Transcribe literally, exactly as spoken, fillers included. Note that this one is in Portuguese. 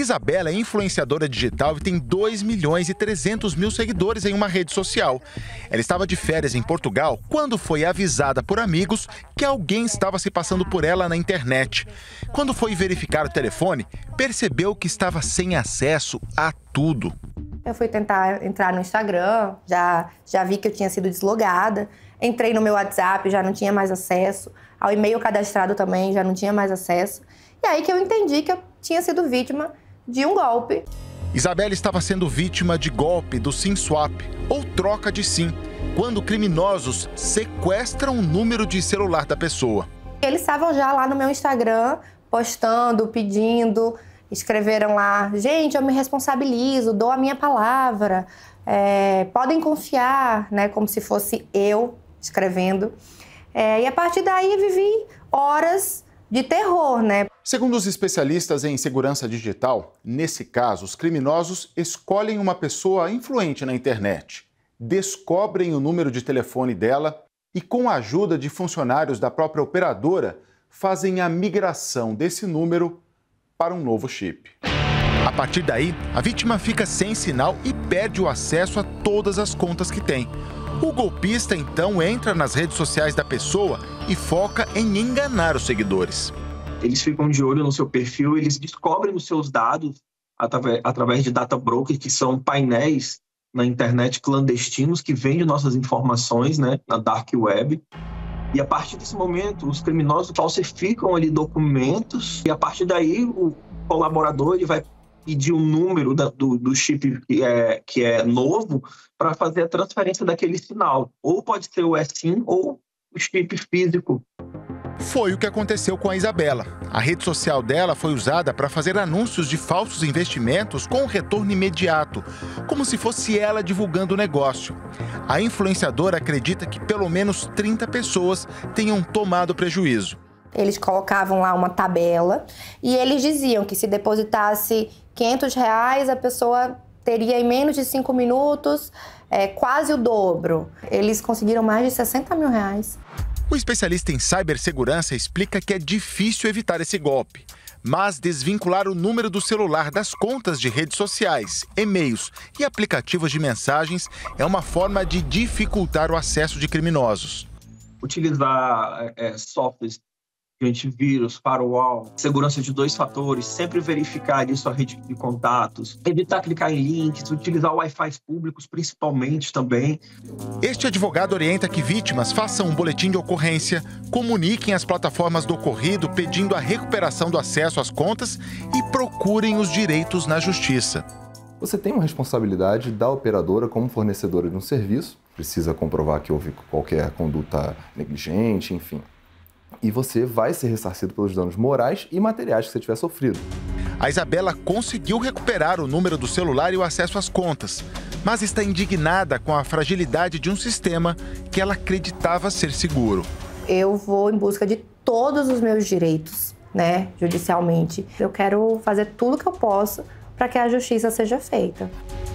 Isabela é influenciadora digital e tem dois milhões e trezentos mil seguidores em uma rede social. Ela estava de férias em Portugal quando foi avisada por amigos que alguém estava se passando por ela na internet. Quando foi verificar o telefone, percebeu que estava sem acesso a tudo. Eu fui tentar entrar no Instagram, já, já vi que eu tinha sido deslogada. Entrei no meu WhatsApp, já não tinha mais acesso. Ao e-mail cadastrado também, já não tinha mais acesso. E aí que eu entendi que eu tinha sido vítima de um golpe. Isabela estava sendo vítima de golpe do SIM swap, ou troca de SIM, quando criminosos sequestram o número de celular da pessoa. Eles estavam já lá no meu Instagram, postando, pedindo, escreveram lá: gente, eu me responsabilizo, dou a minha palavra, é, podem confiar, né, como se fosse eu escrevendo. É, e a partir daí vivi horas de terror, né? Segundo os especialistas em segurança digital, nesse caso, os criminosos escolhem uma pessoa influente na internet, descobrem o número de telefone dela e, com a ajuda de funcionários da própria operadora, fazem a migração desse número para um novo chip. A partir daí, a vítima fica sem sinal e perde o acesso a todas as contas que tem. O golpista, então, entra nas redes sociais da pessoa e foca em enganar os seguidores. Eles ficam de olho no seu perfil, eles descobrem os seus dados através de data brokers, que são painéis na internet clandestinos que vendem nossas informações, né, na dark web. E a partir desse momento, os criminosos falsificam ali documentos e a partir daí o colaborador ele vai pedir o número da, do, do chip que é, que é novo para fazer a transferência daquele sinal. Ou pode ser o eSIM ou o chip físico. Foi o que aconteceu com a Isabela. A rede social dela foi usada para fazer anúncios de falsos investimentos com retorno imediato, como se fosse ela divulgando o negócio. A influenciadora acredita que pelo menos trinta pessoas tenham tomado prejuízo. Eles colocavam lá uma tabela e eles diziam que se depositasse quinhentos reais, a pessoa teria em menos de cinco minutos é, quase o dobro. Eles conseguiram mais de sessenta mil reais. O especialista em cibersegurança explica que é difícil evitar esse golpe, mas desvincular o número do celular das contas de redes sociais, e-mails e aplicativos de mensagens é uma forma de dificultar o acesso de criminosos. Utilizar é, softwares de antivírus, firewall, segurança de dois fatores, sempre verificar ali sua rede de contatos, evitar clicar em links, utilizar Wi-Fi públicos principalmente também. Este advogado orienta que vítimas façam um boletim de ocorrência, comuniquem as plataformas do ocorrido pedindo a recuperação do acesso às contas e procurem os direitos na justiça. Você tem uma responsabilidade da operadora como fornecedora de um serviço, precisa comprovar que houve qualquer conduta negligente, enfim. E você vai ser ressarcido pelos danos morais e materiais que você tiver sofrido. A Isabela conseguiu recuperar o número do celular e o acesso às contas, mas está indignada com a fragilidade de um sistema que ela acreditava ser seguro. Eu vou em busca de todos os meus direitos, né, judicialmente. Eu quero fazer tudo que eu posso para que a justiça seja feita.